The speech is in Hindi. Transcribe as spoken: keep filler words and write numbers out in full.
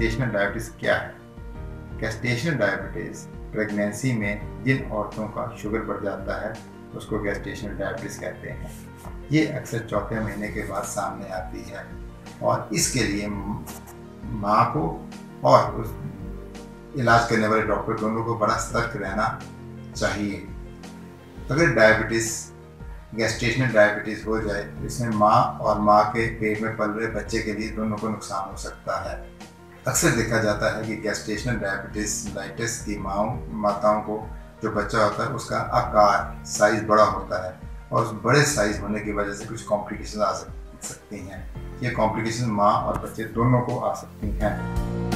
गेस्टेशनल डायबिटीज़ क्या है? गेस्टेशनल डायबिटीज़ प्रेगनेंसी में जिन औरतों का शुगर बढ़ जाता है उसको गेस्टेशनल डायबिटीज़ कहते हैं। ये अक्सर चौथे महीने के बाद सामने आती है और इसके लिए माँ को और उस इलाज करने वाले डॉक्टर दोनों को बड़ा सतर्क रहना चाहिए। अगर डायबिटीज़ गेस्टेशनल डायबिटीज़ हो जाए तो इसमें माँ और माँ के पेट में पल रहे बच्चे के लिए दोनों को नुकसान हो सकता है। अक्सर देखा जाता है कि गेस्टेशनल डायबिटीज़ लाइटिस की माँओं माताओं को जो बच्चा होता है उसका आकार साइज़ बड़ा होता है और उस बड़े साइज़ होने की वजह से कुछ कॉम्प्लिकेशन आ सकती हैं। ये कॉम्प्लिकेशन माँ और बच्चे दोनों को आ सकती हैं।